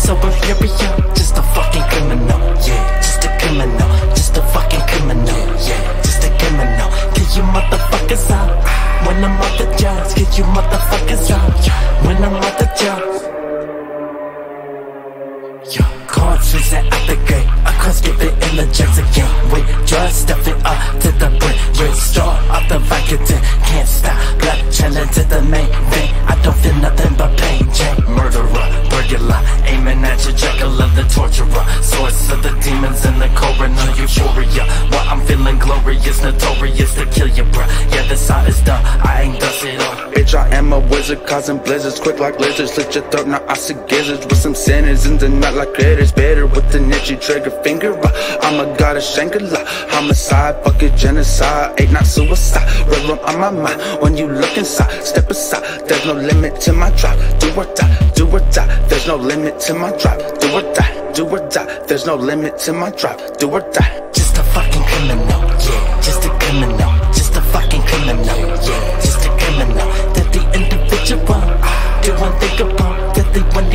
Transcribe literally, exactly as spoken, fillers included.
sober furious, just a fucking criminal, yeah, just a criminal, just a fucking criminal, yeah, just a criminal. Get you motherfuckers out when I'm out the jobs. Get you motherfuckers out when I'm out the jobs. Yo, cards reset out the gate, I can't skip it in the jets again. Wait, just step it up to the brick, red straw off the Vicodin. Can't stop, black chillin' to the main thing. I don't feel nothing but pain, Jane. Murderer, burglar, aiming at your jugular, the torturer. Source of the demons in the coroner, euphoria. While I'm feeling glorious, notorious to kill you, bruh. Yeah, this side is done, I ain't done shit all. Bitch, I am a wizard, causing blizzards, quick like lizards. Slit your throat, now I see gizzards with some sinners in the night like critters. Bitter with the itchy trigger finger. uh, I'm a god of Shangri-La. Homicide, fuck it, genocide. Ain't not suicide. Real room on my mind. When you look inside, step aside. There's no limit to my drive. Do or die, do or die. There's no limit to my drive. Do or die, do or die. There's no limit to my drive. Do or die. Just a fucking criminal, yeah, just a criminal, just a fucking criminal, yeah, just a criminal. That the individual, the unthinkable, that the one